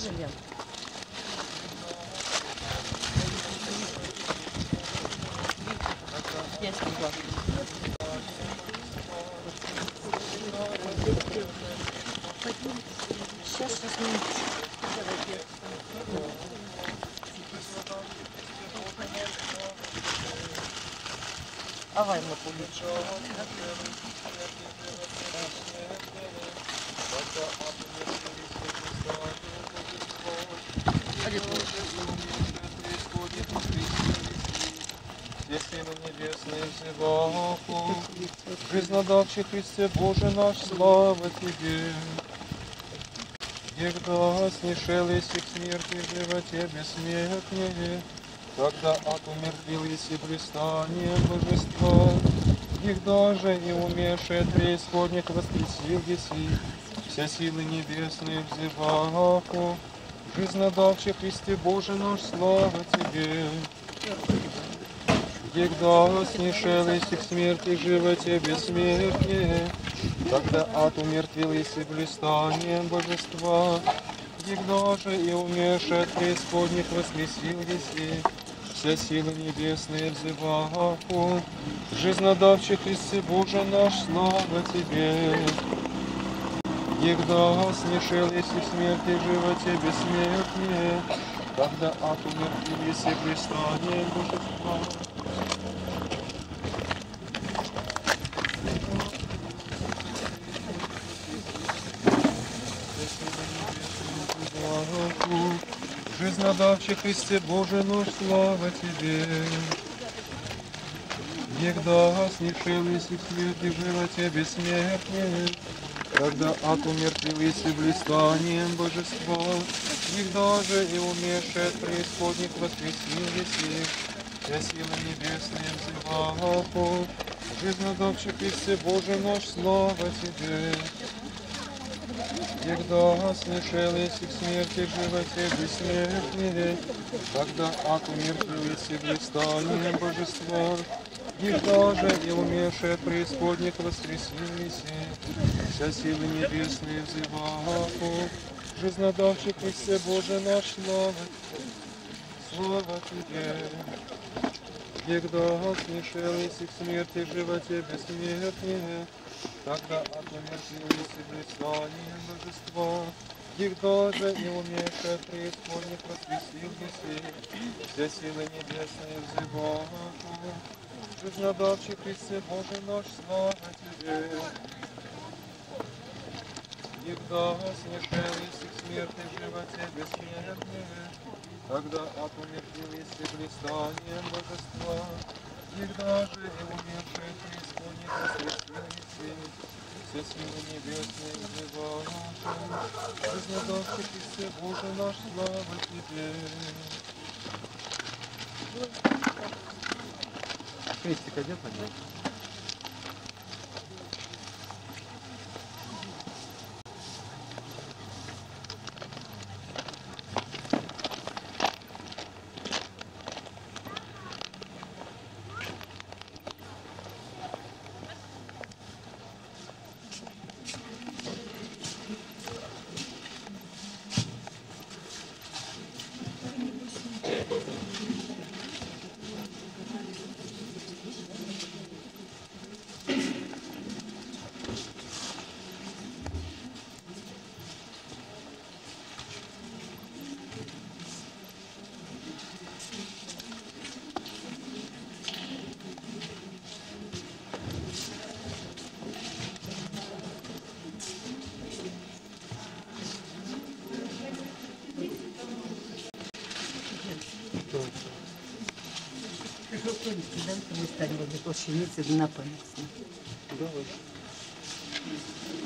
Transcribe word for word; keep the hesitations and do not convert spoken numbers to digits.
Положи, Лен. Есть два. Сейчас, сейчас, минут. Давай мы получим. Все силы небесные взываку, жизнодавчий Христе Боже наш, слава Тебе. Егда снишелись к смерти в животе бессмертнее, когда от умертвились блистанием божества, егда же и умершее преисподних воскресил еси, все силы небесные взываку, жизнодавчий Христе Боже наш, слава Тебе. Егда снишелись к смерти в животе бессмертнее, когда ад умертвились и блистанием божества, егда же и умершее от преисподних воскресил еси, все силы небесные взываку, жизнодавчий Христе Боже наш, слава Тебе. Егда снишелись к смерти в животе бессмертнее, когда ад умертвились и блистанием божества, жизнодавчий Христе Боже наш, слава Тебе. Егда снишелись к смерти в животе бессмертнее, когда ад умертвились и блистанием божества, егда же и умершее от преисподних воскресил еси, все силы небесные взываку, жизнодавчий Христе Боже наш, слава Тебе. Егда снишелись к смерти в животе бессмертнее, когда ад умертвились и блистанием божества, егда же и умершее преисподних воскресил еси, вся силы небесные взываку, жизнодавчий Христе Боже наш, слава Тебе. Слава Тебе. Егда снишелись к смерти в животе бессмертнее, когда от умертвились и блистанием божества, егда же и умершее преисподних воскресил еси, все силы небесные взываку, жизнодавчий Христе Боже наш, слава Тебе. Егда снишелись к смерти в животе бессмертнее, когда от умертвились и блистанием божества, егда же и умершее преисподних воскресил еси, все силы небесные взываку, жизнодавчий Христе Боже наш, слава Тебе. Крестик одет на него? Мы стали возле площади на память. Давай.